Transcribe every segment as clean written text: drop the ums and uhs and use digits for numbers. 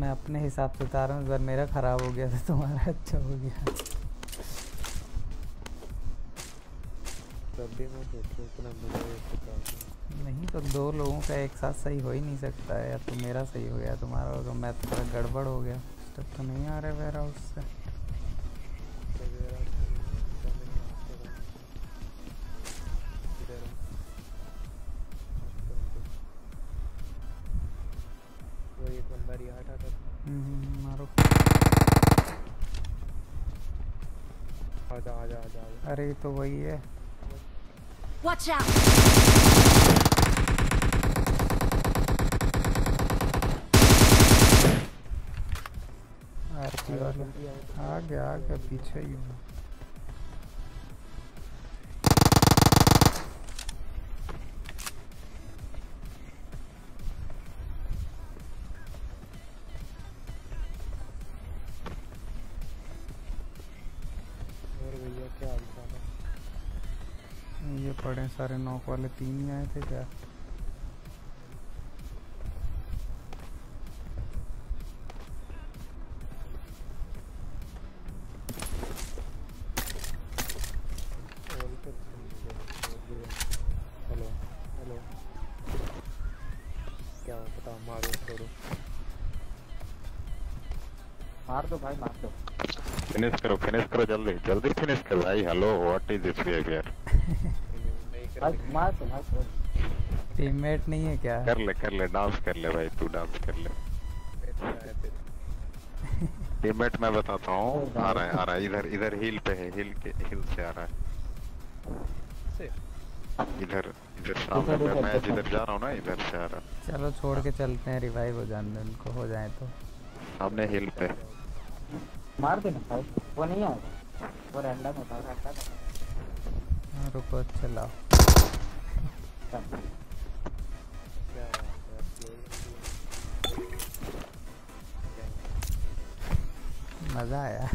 मैं अपने हिसाब से बता रहा हूँ, इस बार मेरा खराब हो गया था, तुम्हारा अच्छा हो गया। तब भी मैं सोचूं इतना मुझे नहीं तो दो लोगों का एक साथ सही हो ही नहीं सकता है, या तो मेरा सही हो गया तुम्हारा होगा, मैं तो थोड़ा गड़बड़ हो गया। तब तो नहीं आ रहा वेयर हाउस से। वो एक बंदा रिहा था। मारो। आजा आजा आजा। अरे तो वही है। Watch out! आरपी वाला आ गया पीछे ही हूँ। ये पड़े सारे नॉक वाले 3 ही आए थे क्या? हेलो हेलो क्या बताओ? मारो छोड़ो, मार दो भाई, मार दो। फिनिश करो जल्दी जल्दी फिनिश कर भाई। Hello what is this behaviour? भाई मार दो भाई। टीममेट नहीं है क्या? कर ले डांस कर ले भाई, तू डांस कर ले। टीममेट मैं बताता हूँ, आ रहा है इधर हील पे है, हील से आ रहा है। इधर सामने मैं जिधर जा रहा हूँ ना, इधर से आ रहा है। चलो छोड़ के चलते हैं, रिवाइव हो जाने उनको, हो जाए तो। सामने हिल पे मार देना भाई, वो नहीं आएगा, वो रैंडम होता है। रुको चलाओ। मजा आया।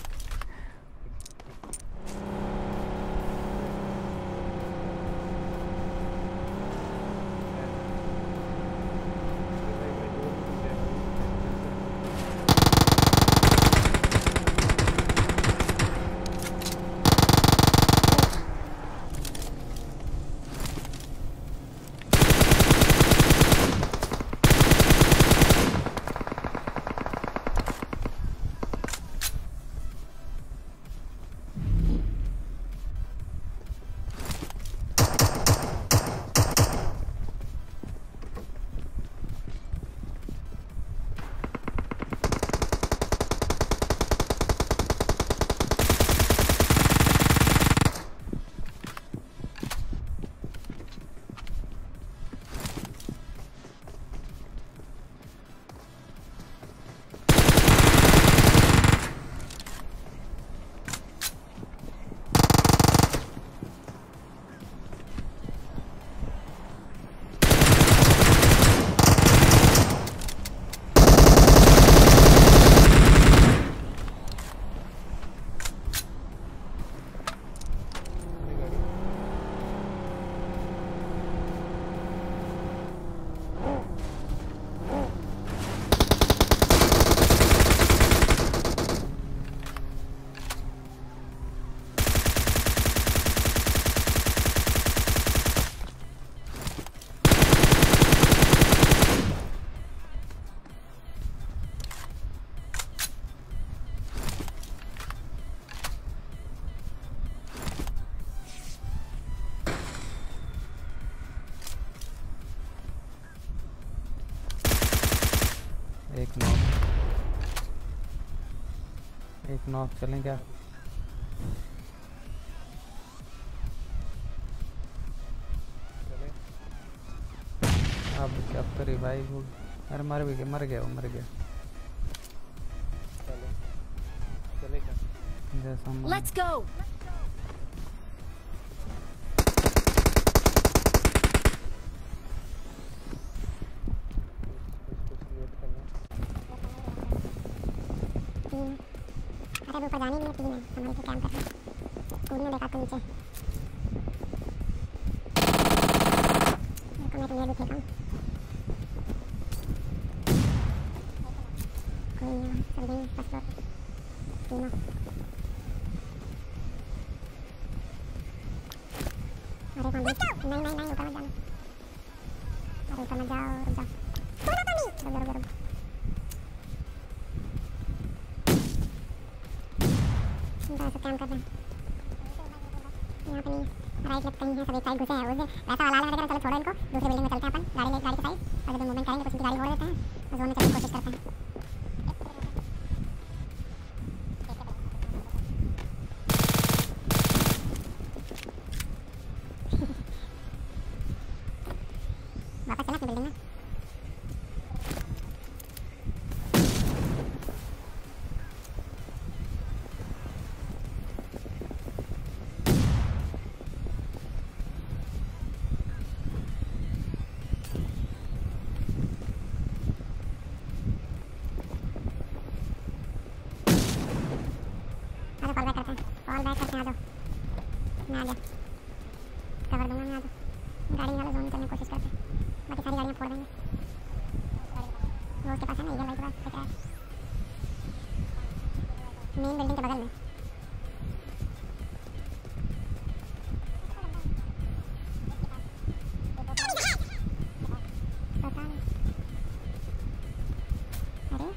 एक नॉक चलें क्या? अब तो रिवाइव हो। अरे मर गया वो। चले क्या? जैसा Let's go! अरे ऊपर जाने नहीं, 3 है हमारे को कैंप करना। स्कूल में देखा तो नीचे मैं तुम्हें भी फेंका हूँ। नहीं है चल गई फर्स्ट फ्लोर तीनों। अरे कौन नहीं नहीं नहीं ऊपर मत जाना। अरे ऊपर मत जाओ रुक जाओ रुक रुक। बस काम कर रहे हैं यहाँ पे नहीं राइट लेफ्ट कहीं है सब एक साइड घुसे हैं उसे वैसा वाला लगा चलो छोड़ो इनको दूसरी बिल्डिंग में चलते हैं अपन गाड़ी ले गाड़ी की साइड और जब मूवमेंट करेंगे कुछ गाड़ी मोड़ देते हैं और जोन में चलने की कोशिश करते हैं। वापस चला अपनी बिल्डिंग में। फॉल बैक करते हैं आ जाओ मैं आ गया कवर दूंगा मैं आ जाओ गाड़ी निकालो जोन में चलने की कोशिश करते हैं बाकी सारी गाड़ियाँ फोड़ देंगे वो उसके पास है ना ईगल भाई के पास क्या है मेन बिल्डिंग के बगल में। पता नहीं अरे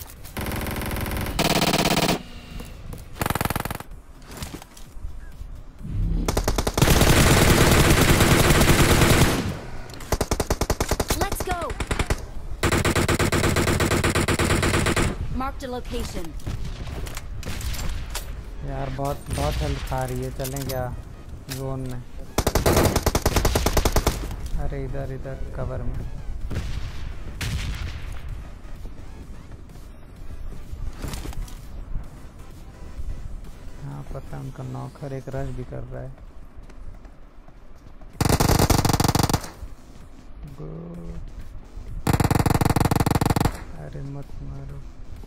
Marked a location. यार बहुत बहुत हेल्प खा रही है चलें क्या जोन में। अरे इधर इधर कवर में हाँ पता उनका नौकर एक रश भी कर रहा है। गुड अरे मत मारो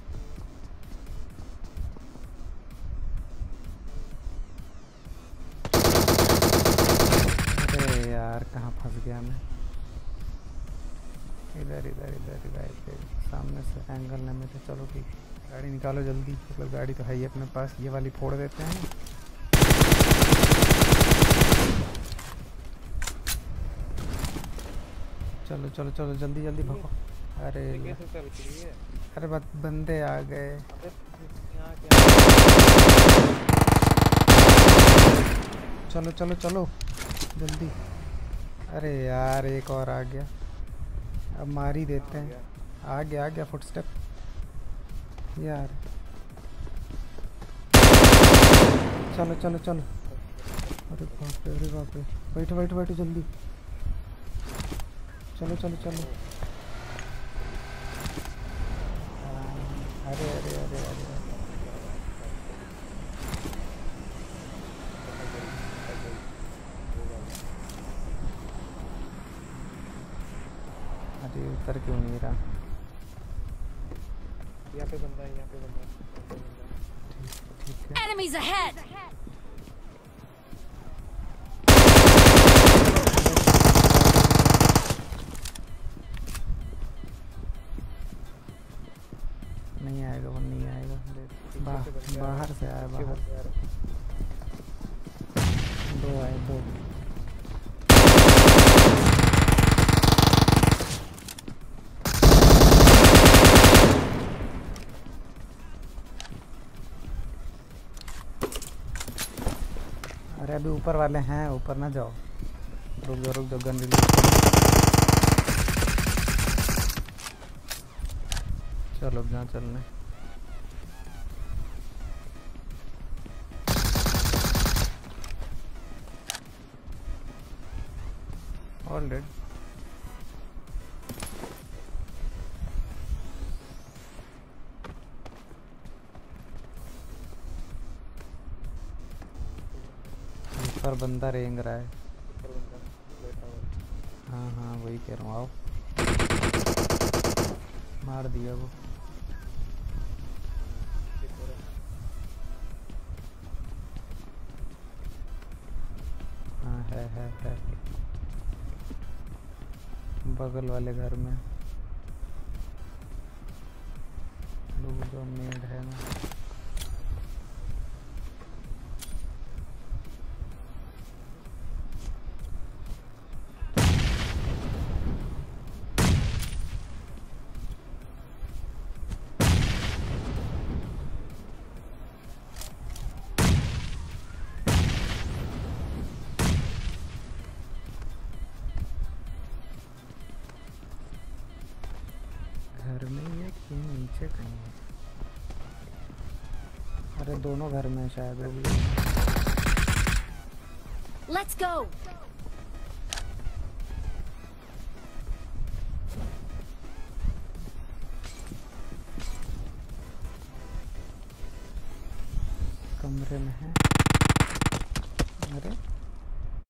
यार कहाँ फंस गया मैं। इधर इधर इधर इधर सामने से एंगल न मिले। चलो ठीक गाड़ी निकालो जल्दी मतलब गाड़ी तो है ही अपने पास ये वाली फोड़ देते हैं। चलो चलो चलो जल्दी जल्दी भागो। अरे अरे बंदे आ गए। चलो चलो चलो जल्दी। अरे यार एक और आ गया अब मार ही देते हैं। आ गया फुटस्टेप यार। चलो चलो चलो अरे बाप रे बैठो बैठो बैठो जल्दी चलो चलो चलो। अरे अरे अरे अरे अरे उतर क्यों नहीं रहा। यहाँ पे बंदा है यहाँ पे बंदा है। ठीक है Enemies ahead. नहीं आएगा वो नहीं आएगा। बाहर से आया बाहर दो आए दो। अरे अभी ऊपर वाले हैं ऊपर ना जाओ रुक जाओ गन रिलीज। चलो अब जहाँ चलने ऑल डेड। ऊपर बंदा रेंग रहा है। हाँ हाँ वही कह रहा हूँ आओ। मार दिया वो। हाँ है बगल वाले घर में लोग जो मेड है ना। घर में ही है कि नीचे कहीं है? अरे दोनों घर में शायद वो भी। Let's go. कमरे में है। अरे